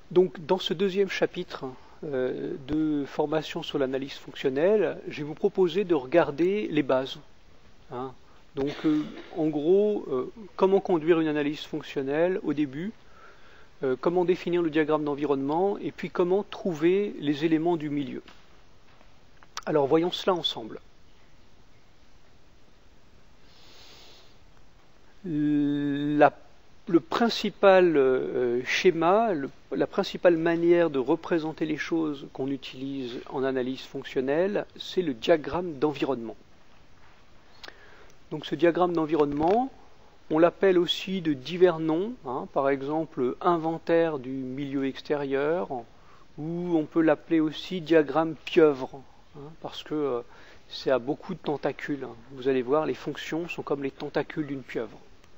Donc, dans ce deuxième chapitre de formation sur l'analyse fonctionnelle, je vais vous proposer de regarder les bases. Hein. Donc, en gros, comment conduire une analyse fonctionnelle au début, comment définir le diagramme d'environnement, et puis comment trouver les éléments du milieu. Alors, voyons cela ensemble. Le principal schéma, la principale manière de représenter les choses qu'on utilise en analyse fonctionnelle, c'est le diagramme d'environnement. Donc ce diagramme d'environnement, on l'appelle aussi de divers noms, hein, par exemple inventaire du milieu extérieur, ou on peut l'appeler aussi diagramme pieuvre, hein, parce que c'est à beaucoup de tentacules. Hein. Vous allez voir, les fonctions sont comme les tentacules d'une pieuvre.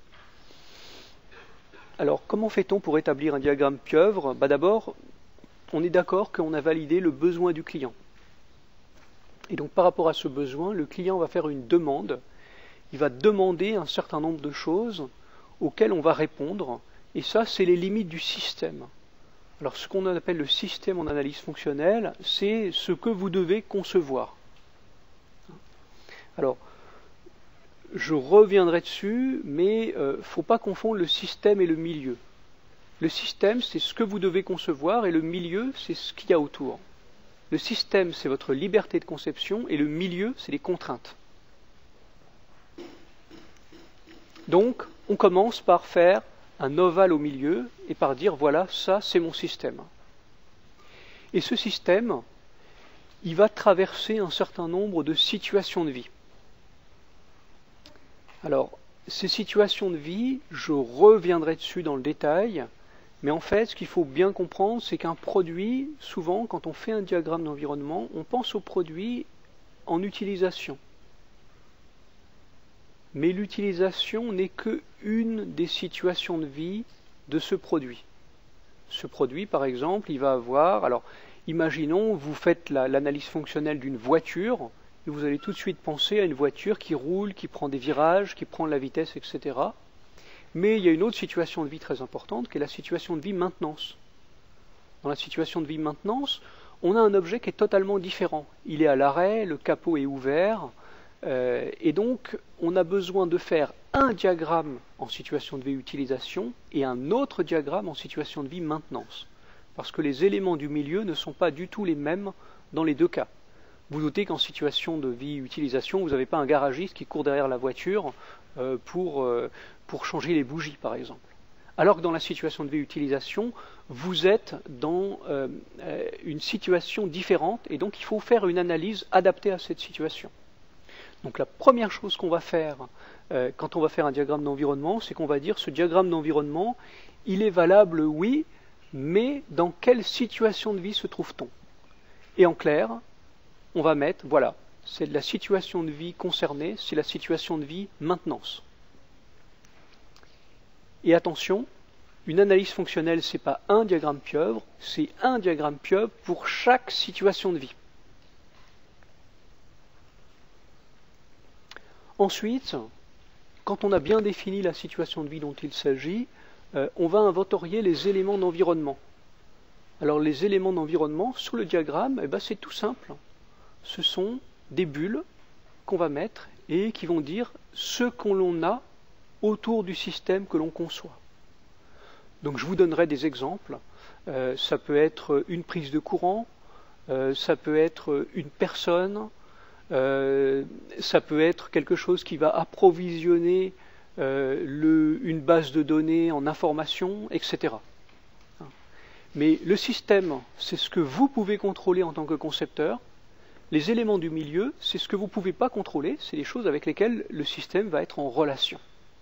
Alors, comment fait-on pour établir un diagramme pieuvre? D'abord, on est d'accord qu'on a validé le besoin du client. Et donc, par rapport à ce besoin, le client va faire une demande. Il va demander un certain nombre de choses auxquelles on va répondre. Et ça, c'est les limites du système. Alors, ce qu'on appelle le système en analyse fonctionnelle, c'est ce que vous devez concevoir. Alors, je reviendrai dessus, mais il ne faut pas confondre le système et le milieu. Le système, c'est ce que vous devez concevoir, et le milieu, c'est ce qu'il y a autour. Le système, c'est votre liberté de conception, et le milieu, c'est les contraintes. Donc, on commence par faire un ovale au milieu, et par dire, voilà, ça, c'est mon système. Et ce système, il va traverser un certain nombre de situations de vie. Alors, ces situations de vie, je reviendrai dessus dans le détail, mais en fait, ce qu'il faut bien comprendre, c'est qu'un produit, souvent, quand on fait un diagramme d'environnement, on pense au produit en utilisation. Mais l'utilisation n'est qu'une des situations de vie de ce produit. Ce produit, par exemple, il va avoir... Alors, imaginons, vous faites l'analyse fonctionnelle d'une voiture, et vous allez tout de suite penser à une voiture qui roule, qui prend des virages, qui prend de la vitesse, etc. Mais il y a une autre situation de vie très importante, qui est la situation de vie maintenance. Dans la situation de vie maintenance, on a un objet qui est totalement différent. Il est à l'arrêt, le capot est ouvert, et donc on a besoin de faire un diagramme en situation de vie utilisation et un autre diagramme en situation de vie maintenance. Parce que les éléments du milieu ne sont pas du tout les mêmes dans les deux cas. Vous doutez qu'en situation de vie utilisation, vous n'avez pas un garagiste qui court derrière la voiture pour changer les bougies, par exemple. Alors que dans la situation de vie utilisation, vous êtes dans une situation différente, et donc il faut faire une analyse adaptée à cette situation. Donc la première chose qu'on va faire quand on va faire un diagramme d'environnement, c'est qu'on va dire ce diagramme d'environnement, il est valable, oui, mais dans quelle situation de vie se trouve-t-on? Et en clair, on va mettre, voilà, c'est la situation de vie concernée, c'est la situation de vie maintenance. Et attention, une analyse fonctionnelle, ce n'est pas un diagramme pieuvre, c'est un diagramme pieuvre pour chaque situation de vie. Ensuite, quand on a bien défini la situation de vie dont il s'agit, on va inventorier les éléments d'environnement. Alors les éléments d'environnement, sur le diagramme, c'est tout simple. Ce sont des bulles qu'on va mettre et qui vont dire ce qu'on l'on a autour du système que l'on conçoit. Donc je vous donnerai des exemples. Ça peut être une prise de courant, ça peut être une personne, ça peut être quelque chose qui va approvisionner une base de données en informations, etc. Mais le système, c'est ce que vous pouvez contrôler en tant que concepteur. Les éléments du milieu, c'est ce que vous ne pouvez pas contrôler, c'est les choses avec lesquelles le système va être en relation.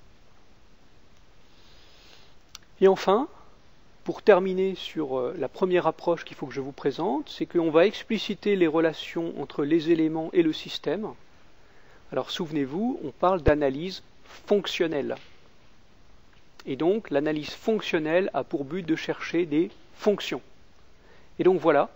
Et enfin, pour terminer sur la première approche qu'il faut que je vous présente, c'est qu'on va expliciter les relations entre les éléments et le système. Alors souvenez-vous, on parle d'analyse fonctionnelle. Et donc l'analyse fonctionnelle a pour but de chercher des fonctions. Et donc voilà,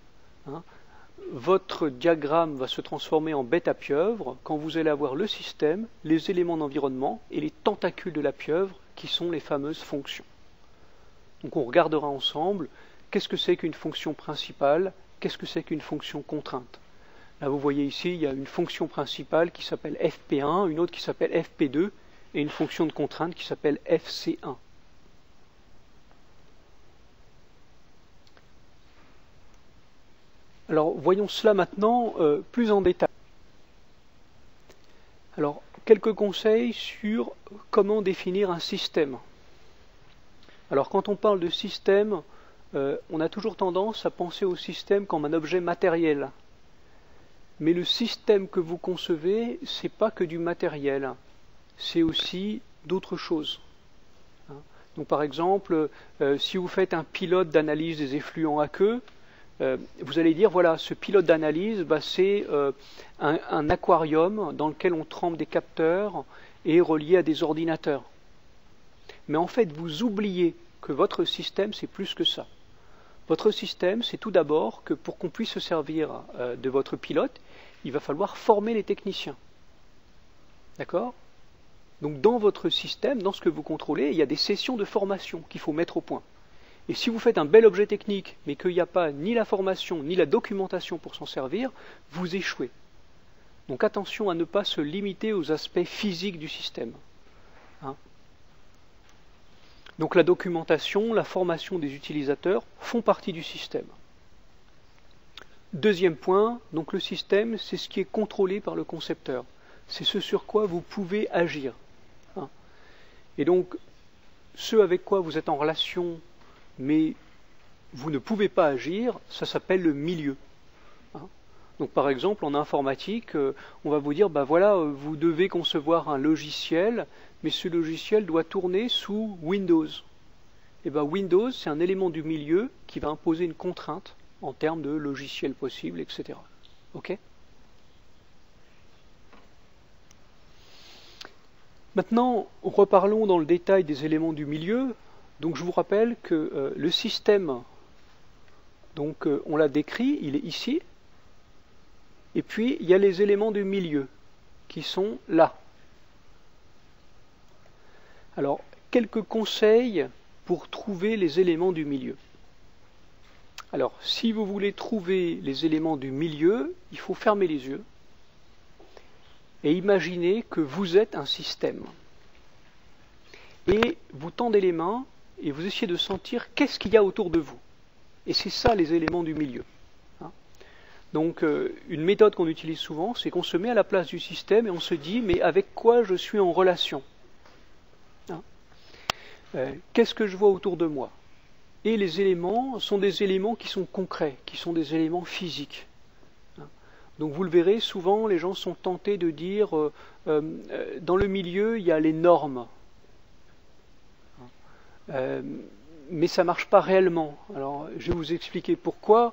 votre diagramme va se transformer en bête à pieuvre quand vous allez avoir le système, les éléments d'environnement et les tentacules de la pieuvre qui sont les fameuses fonctions. Donc on regardera ensemble qu'est-ce que c'est qu'une fonction principale? Qu'est-ce que c'est qu'une fonction contrainte? Là, vous voyez ici, il y a une fonction principale qui s'appelle fp1, une autre qui s'appelle fp2, et une fonction de contrainte qui s'appelle fc1. Alors, voyons cela maintenant plus en détail. Alors, quelques conseils sur comment définir un système. Alors, quand on parle de système, on a toujours tendance à penser au système comme un objet matériel. Mais le système que vous concevez, c'est pas que du matériel, c'est aussi d'autres choses. Donc par exemple, si vous faites un pilote d'analyse des effluents aqueux, vous allez dire, voilà, ce pilote d'analyse, c'est un aquarium dans lequel on trempe des capteurs et relié à des ordinateurs. Mais en fait, vous oubliez que votre système, c'est plus que ça. Votre système, c'est tout d'abord que pour qu'on puisse se servir de votre pilote, il va falloir former les techniciens. D'accord? Donc dans votre système, dans ce que vous contrôlez, il y a des sessions de formation qu'il faut mettre au point. Et si vous faites un bel objet technique, mais qu'il n'y a pas ni la formation, ni la documentation pour s'en servir, vous échouez. Donc attention à ne pas se limiter aux aspects physiques du système. Donc la documentation, la formation des utilisateurs font partie du système. Deuxième point, donc le système, c'est ce qui est contrôlé par le concepteur. C'est ce sur quoi vous pouvez agir. Et donc, ce avec quoi vous êtes en relation, mais vous ne pouvez pas agir, ça s'appelle le milieu. Donc par exemple, en informatique, on va vous dire, voilà, vous devez concevoir un logiciel, mais ce logiciel doit tourner sous Windows. Et Windows, c'est un élément du milieu qui va imposer une contrainte en termes de logiciel possible, etc. OK? Maintenant, reparlons dans le détail des éléments du milieu. Donc je vous rappelle que le système, donc on l'a décrit, il est ici. Et puis, il y a les éléments du milieu, qui sont là. Alors, quelques conseils pour trouver les éléments du milieu. Alors, si vous voulez trouver les éléments du milieu, il faut fermer les yeux et imaginer que vous êtes un système. Et vous tendez les mains et vous essayez de sentir qu'est-ce qu'il y a autour de vous. Et c'est ça les éléments du milieu. Donc une méthode qu'on utilise souvent, c'est qu'on se met à la place du système et on se dit, mais avec quoi je suis en relation? Qu'est-ce que je vois autour de moi? Et les éléments sont des éléments qui sont concrets, qui sont des éléments physiques. Donc vous le verrez, souvent les gens sont tentés de dire, dans le milieu, il y a les normes. Mais ça ne marche pas réellement. Alors je vais vous expliquer pourquoi.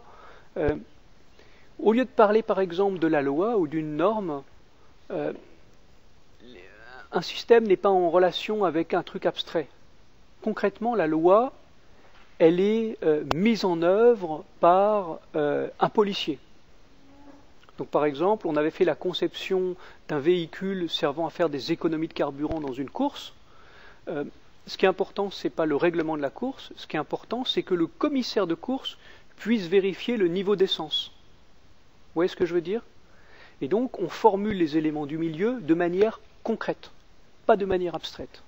Au lieu de parler par exemple de la loi ou d'une norme, un système n'est pas en relation avec un truc abstrait. Concrètement, la loi, elle est mise en œuvre par un policier. Donc par exemple, on avait fait la conception d'un véhicule servant à faire des économies de carburant dans une course. Ce qui est important, ce n'est pas le règlement de la course, ce qui est important, c'est que le commissaire de course puisse vérifier le niveau d'essence. Vous voyez ce que je veux dire? Et donc, on formule les éléments du milieu de manière concrète, pas de manière abstraite.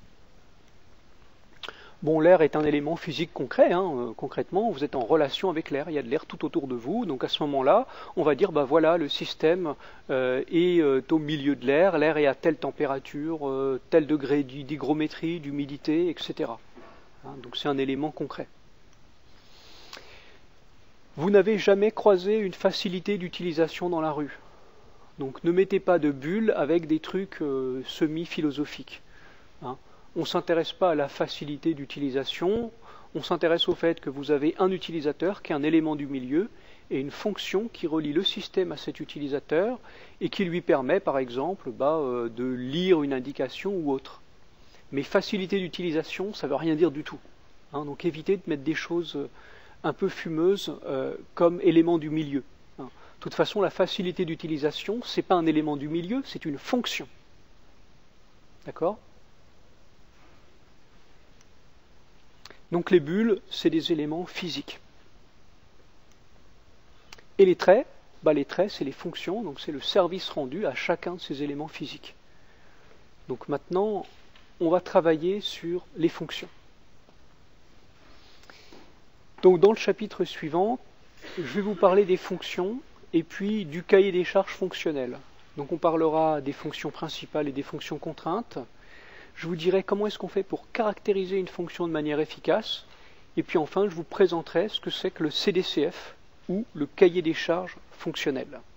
Bon, l'air est un élément physique concret. Concrètement, vous êtes en relation avec l'air. Il y a de l'air tout autour de vous. Donc, à ce moment-là, on va dire, voilà, le système est au milieu de l'air. L'air est à telle température, tel degré d'hygrométrie, d'humidité, etc. Donc, c'est un élément concret. Vous n'avez jamais croisé une facilité d'utilisation dans la rue. Donc ne mettez pas de bulles avec des trucs semi-philosophiques. On ne s'intéresse pas à la facilité d'utilisation, on s'intéresse au fait que vous avez un utilisateur qui est un élément du milieu et une fonction qui relie le système à cet utilisateur et qui lui permet par exemple de lire une indication ou autre. Mais facilité d'utilisation, ça ne veut rien dire du tout. Donc évitez de mettre des choses un peu fumeuse comme élément du milieu. De toute façon, la facilité d'utilisation, ce n'est pas un élément du milieu, c'est une fonction. D'accord? Donc les bulles, c'est des éléments physiques. Et les traits, les traits, c'est les fonctions, donc c'est le service rendu à chacun de ces éléments physiques. Donc maintenant, on va travailler sur les fonctions. Donc dans le chapitre suivant, je vais vous parler des fonctions et puis du cahier des charges fonctionnel. Donc on parlera des fonctions principales et des fonctions contraintes. Je vous dirai comment est-ce qu'on fait pour caractériser une fonction de manière efficace. Et puis enfin, je vous présenterai ce que c'est que le CDCF ou le cahier des charges fonctionnel.